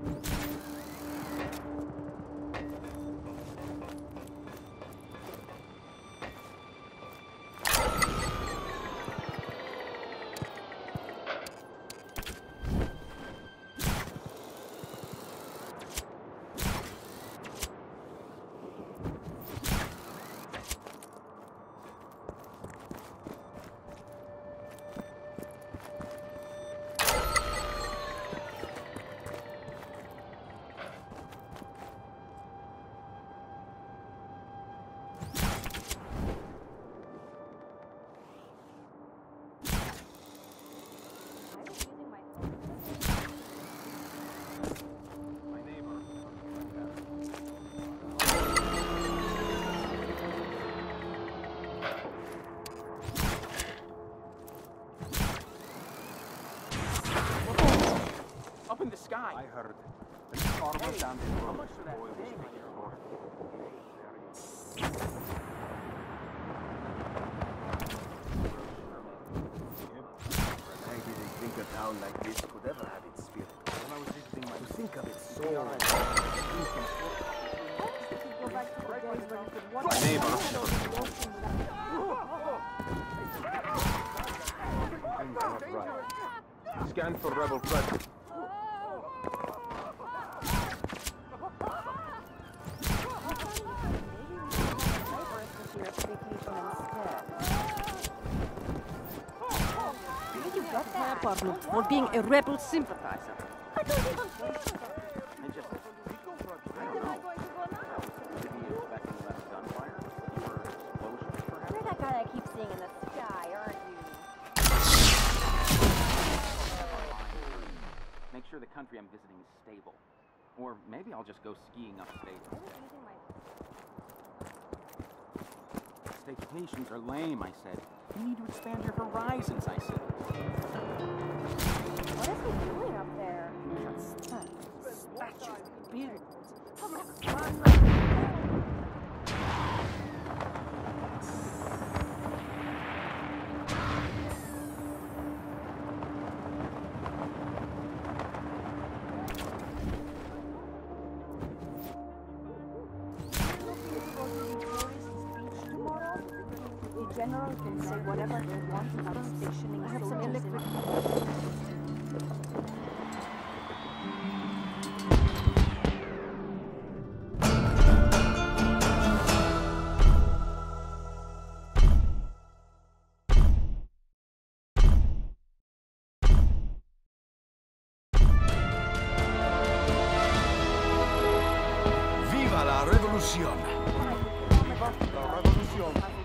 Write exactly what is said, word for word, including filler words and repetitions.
In the sky. I heard the farmer Hey, down the how road. much for that Boy, was thing my on your lord. I didn't think a town like this could ever have its spirit. When I was visiting my to think of its soul. My neighbor. I'm not right. Scan for rebel presence. For being a rebel sympathizer. I don't even I just, I don't know. Maybe expecting less gunfire or explosions, perhaps? You're that guy I keep seeing in the sky, aren't you? Make sure the country I'm visiting is stable. Or maybe I'll just go skiing upstate. Staycations are lame, I said. You need to expand your horizons, I said. What is he doing up there? Statues, buildings. The general can say whatever he wants about stationing. I have some electric. Viva la revolución! La revolución.